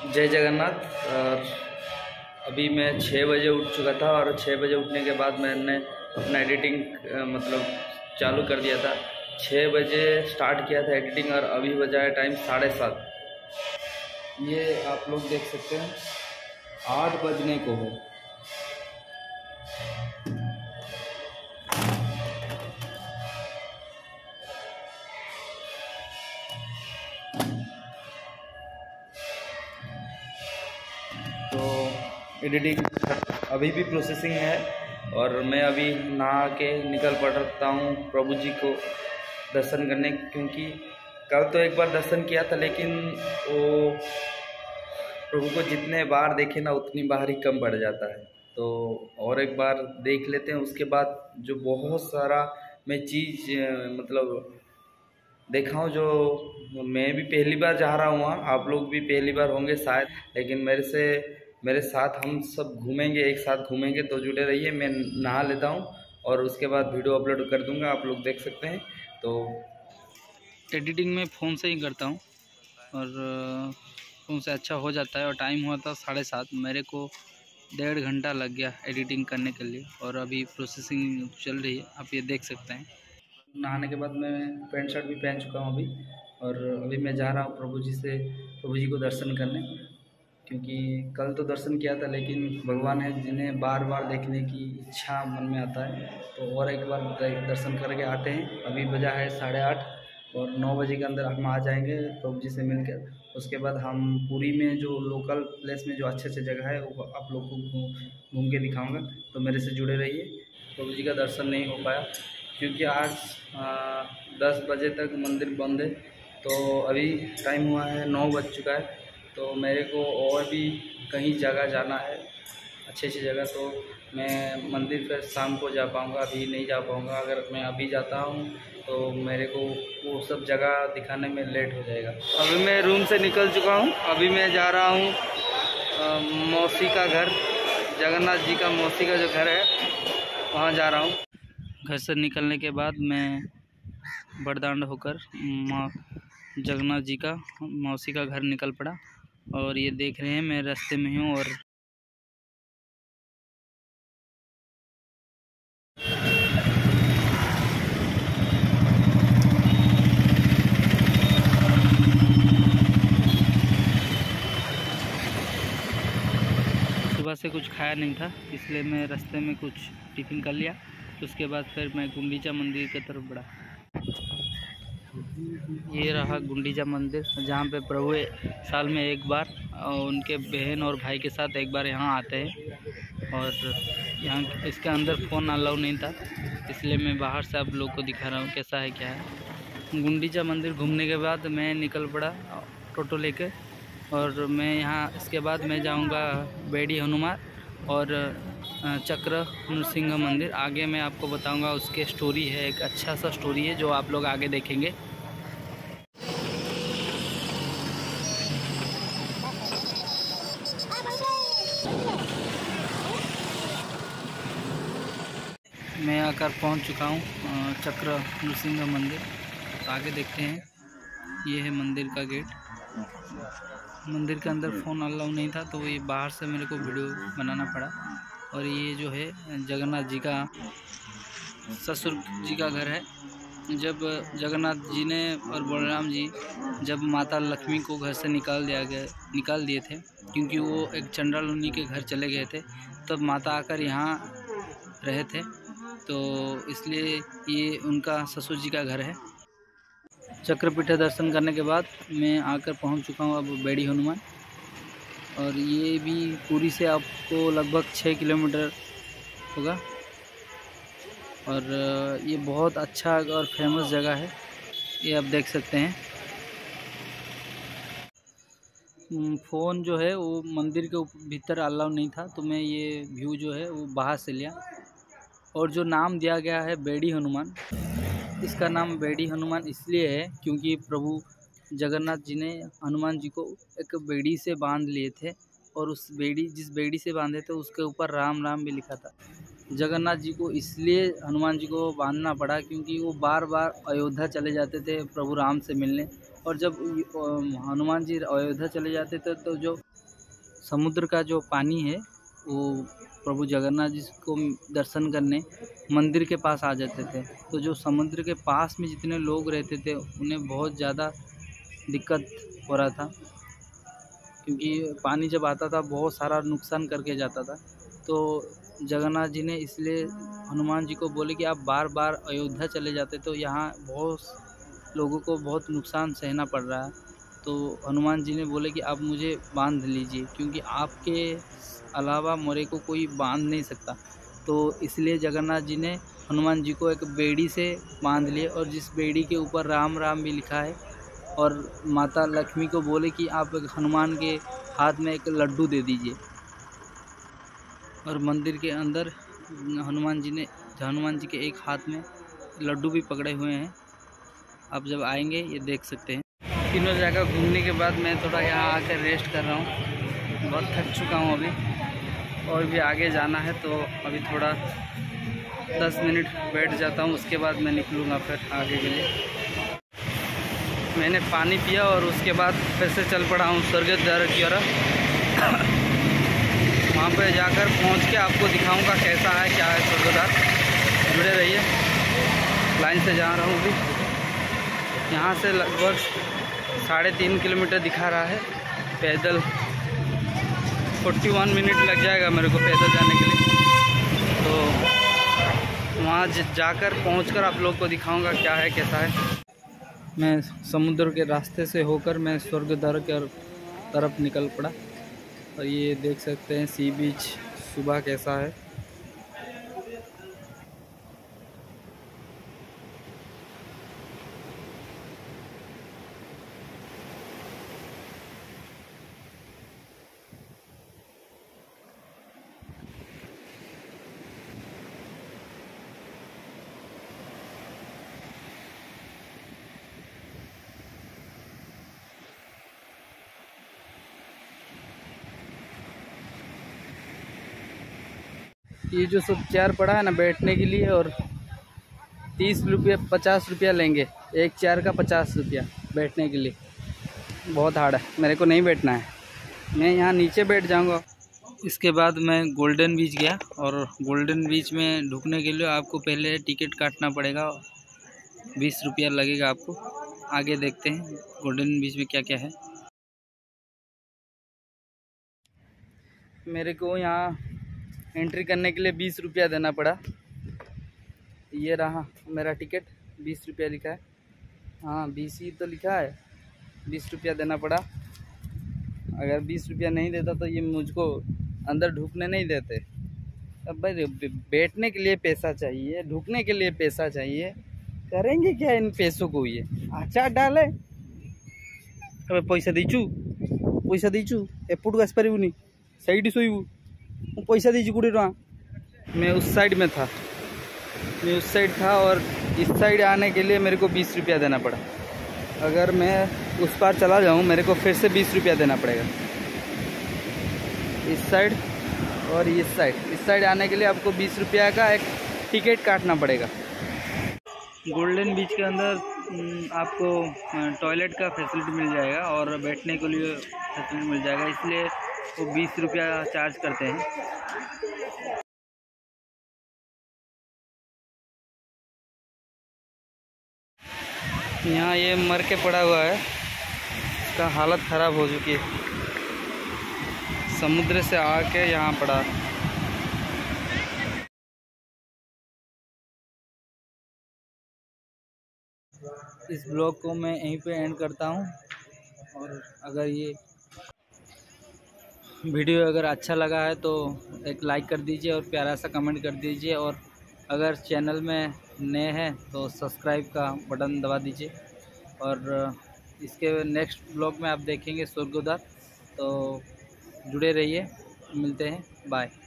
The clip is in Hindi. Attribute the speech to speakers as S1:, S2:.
S1: जय जगन्नाथ। और अभी मैं 6 बजे उठ चुका था और 6 बजे उठने के बाद मैंने अपना एडिटिंग मतलब चालू कर दिया था। 6 बजे स्टार्ट किया था एडिटिंग और अभी बजा है टाइम 7:30। ये आप लोग देख सकते हैं 8 बजने को है। तो एडिटिंग अभी भी प्रोसेसिंग है और मैं अभी नहा के निकल पड़ता हूँ प्रभु जी को दर्शन करने, क्योंकि कल तो एक बार दर्शन किया था लेकिन वो प्रभु को जितने बार देखे ना उतनी बार ही कम पड़ जाता है। तो और एक बार देख लेते हैं, उसके बाद जो बहुत सारा मैं चीज़ मतलब देखा हूँ, जो मैं भी पहली बार जा रहा हूँ वहाँ, आप लोग भी पहली बार होंगे शायद, लेकिन मेरे साथ हम सब घूमेंगे, एक साथ घूमेंगे, तो जुड़े रहिए। मैं नहा लेता हूँ और उसके बाद वीडियो अपलोड कर दूँगा, आप लोग देख सकते हैं। तो एडिटिंग में फ़ोन से ही करता हूँ और फ़ोन से अच्छा हो जाता है। और टाइम हुआ था 7:30, मेरे को 1.5 घंटा लग गया एडिटिंग करने के लिए और अभी प्रोसेसिंग चल रही है, आप ये देख सकते हैं। नहाने के बाद मैं पैंट शर्ट भी पहन चुका हूँ अभी, और अभी मैं जा रहा हूँ प्रभु जी को दर्शन करने, क्योंकि कल तो दर्शन किया था लेकिन भगवान है जिन्हें बार बार देखने की इच्छा मन में आता है, तो और एक बार दर्शन करके आते हैं। अभी बजा है 8:30 और 9 बजे के अंदर हम आ जाएंगे प्रभु जी से मिलकर। उसके बाद हम पुरी में जो लोकल प्लेस में जो अच्छे अच्छे जगह है वो आप लोग को घूम के दिखाऊंगा, तो मेरे से जुड़े रहिए। प्रभु जी का दर्शन नहीं हो पाया क्योंकि आज 10 बजे तक मंदिर बंद है, तो अभी टाइम हुआ है 9 बज चुका है। तो मेरे को और भी कहीं जगह जाना है, अच्छी अच्छी जगह, तो मैं मंदिर फिर शाम को जा पाऊँगा, अभी नहीं जा पाऊँगा। अगर मैं अभी जाता हूँ तो मेरे को वो सब जगह दिखाने में लेट हो जाएगा। अभी मैं रूम से निकल चुका हूँ, अभी मैं जा रहा हूँ मौसी का घर, जगन्नाथ जी का मौसी का जो घर है वहाँ जा रहा हूँ। घर से निकलने के बाद मैं बरदांड होकर माँ जगन्नाथ जी का मौसी का घर निकल पड़ा, और ये देख रहे हैं मैं रास्ते में हूँ। और सुबह से कुछ खाया नहीं था, इसलिए मैं रास्ते में कुछ टिफ़िन कर लिया। उसके बाद फिर मैं गुंडीचा मंदिर की तरफ बढ़ा। ये रहा गुंडीचा मंदिर, जहाँ पे प्रभु साल में एक बार उनके बहन और भाई के साथ एक बार यहाँ आते हैं। और यहाँ इसके अंदर फ़ोन अलाउ नहीं था, इसलिए मैं बाहर से आप लोग को दिखा रहा हूँ कैसा है क्या है। गुंडीचा मंदिर घूमने के बाद मैं निकल पड़ा टोटो लेकर, और मैं यहाँ इसके बाद मैं जाऊँगा बेड़ी हनुमान और चक्र नृसिंह मंदिर। आगे मैं आपको बताऊँगा, उसके स्टोरी है, एक अच्छा सा स्टोरी है जो आप लोग आगे देखेंगे। मैं आकर पहुंच चुका हूं चक्र नृसिंह मंदिर। तो आगे देखते हैं, ये है मंदिर का गेट। मंदिर के अंदर फ़ोन अलाउ नहीं था, तो ये बाहर से मेरे को वीडियो बनाना पड़ा। और ये जो है जगन्नाथ जी का ससुर जी का घर है। जब जगन्नाथ जी ने और बलराम जी जब माता लक्ष्मी को घर से निकाल दिए थे, क्योंकि वो एक चंडाल उन्हीं के घर चले गए थे, तब माता आकर यहाँ रहे थे, तो इसलिए ये उनका ससुर जी का घर है। चक्रपीठ दर्शन करने के बाद मैं आकर पहुंच चुका हूं अब बेड़ी हनुमान, और ये भी पुरी से आपको लगभग 6 किलोमीटर होगा। और ये बहुत अच्छा और फेमस जगह है, ये आप देख सकते हैं। फ़ोन जो है वो मंदिर के भीतर अलाउ नहीं था, तो मैं ये व्यू जो है वो बाहर से लिया। और जो नाम दिया गया है बेड़ी हनुमान, इसका नाम बेड़ी हनुमान इसलिए है क्योंकि प्रभु जगन्नाथ जी ने हनुमान जी को एक बेड़ी से बांध लिए थे, और उस जिस बेड़ी से बांधे थे उसके ऊपर राम राम भी लिखा था। जगन्नाथ जी को इसलिए हनुमान जी को बांधना पड़ा क्योंकि वो बार बार अयोध्या चले जाते थे प्रभु राम से मिलने, और जब हनुमान जी अयोध्या चले जाते थे तो जो समुद्र का जो पानी है वो प्रभु जगन्नाथ जी को दर्शन करने मंदिर के पास आ जाते थे। तो जो समुद्र के पास में जितने लोग रहते थे उन्हें बहुत ज़्यादा दिक्कत हो रहा था, क्योंकि पानी जब आता था बहुत सारा नुकसान करके जाता था। तो जगन्नाथ जी ने इसलिए हनुमान जी को बोले कि आप बार बार अयोध्या चले जाते तो यहाँ बहुत लोगों को बहुत नुकसान सहना पड़ रहा है। तो हनुमान जी ने बोले कि आप मुझे बांध लीजिए, क्योंकि आपके अलावा मोरे को कोई बांध नहीं सकता। तो इसलिए जगन्नाथ जी ने हनुमान जी को एक बेड़ी से बांध लिए, और जिस बेड़ी के ऊपर राम राम भी लिखा है। और माता लक्ष्मी को बोले कि आप हनुमान के हाथ में एक लड्डू दे दीजिए। और मंदिर के अंदर हनुमान जी के एक हाथ में लड्डू भी पकड़े हुए हैं। आप जब आएंगे ये देख सकते हैं। तीनों जगह घूमने के बाद मैं थोड़ा यहाँ आकर रेस्ट कर रहा हूँ, बहुत थक चुका हूँ अभी, और भी आगे जाना है। तो अभी थोड़ा 10 मिनट बैठ जाता हूँ, उसके बाद मैं निकलूँगा फिर आगे के लिए। मैंने पानी पिया और उसके बाद फिर से चल पड़ा हूँ स्वर्ग द्वार की ओर। वहाँ पर जाकर पहुँच के आपको दिखाऊँगा कैसा है क्या है स्वर्ग द्वार। जुड़े रहिए, लाइन से जा रहा हूँ अभी। यहाँ से लगभग 3.5 किलोमीटर दिखा रहा है, पैदल 41 मिनट लग जाएगा मेरे को पैदल जाने के लिए। तो वहाँ जाकर पहुँचकर आप लोग को दिखाऊंगा क्या है कैसा है। मैं समुद्र के रास्ते से होकर मैं स्वर्ग द्वार की तरफ निकल पड़ा, और ये देख सकते हैं सी बीच सुबह कैसा है। ये जो सब चेयर पड़ा है ना बैठने के लिए, और 30 रुपये 50 रुपया लेंगे एक चेयर का, 50 रुपया बैठने के लिए। बहुत हार्ड है, मेरे को नहीं बैठना है, मैं यहाँ नीचे बैठ जाऊँगा। इसके बाद मैं गोल्डन बीच गया, और गोल्डन बीच में ढुकने के लिए आपको पहले टिकट काटना पड़ेगा, 20 रुपया लगेगा आपको। आगे देखते हैं गोल्डन बीच में क्या क्या है। मेरे को यहाँ एंट्री करने के लिए 20 रुपया देना पड़ा। ये रहा मेरा टिकट, 20 रुपया लिखा है। हाँ 20 ही तो लिखा है, 20 रुपया देना पड़ा। अगर 20 रुपया नहीं देता तो ये मुझको अंदर ढुकने नहीं देते। अब भाई बैठने के लिए पैसा चाहिए, ढुकने के लिए पैसा चाहिए, करेंगे क्या इन पैसों को? ये आचार डाले। अब पैसा दीचु एपटू आस पारूनी साइड शोबू, पैसा दीजिए 20 टଙ୍କା। मैं उस साइड में था, और इस साइड आने के लिए मेरे को 20 रुपया देना पड़ा। अगर मैं उस पार चला जाऊं मेरे को फिर से 20 रुपया देना पड़ेगा। इस साइड और इस साइड आने के लिए आपको 20 रुपया का एक टिकट काटना पड़ेगा। गोल्डन बीच के अंदर आपको टॉयलेट का फैसिलिटी मिल जाएगा और बैठने के लिए फैसिलिटी मिल जाएगा, इसलिए वो 20 रुपया चार्ज करते हैं। यहाँ ये मर के पड़ा हुआ है, इसका हालत ख़राब हो चुकी है, समुद्र से आके यहाँ पड़ा। इस ब्लॉग को मैं यहीं पे एंड करता हूँ, और अगर ये वीडियो अगर अच्छा लगा है तो एक लाइक कर दीजिए और प्यारा सा कमेंट कर दीजिए, और अगर चैनल में नए हैं तो सब्सक्राइब का बटन दबा दीजिए। और इसके नेक्स्ट ब्लॉग में आप देखेंगे स्वर्ग द्वार, तो जुड़े रहिए। मिलते हैं, बाय।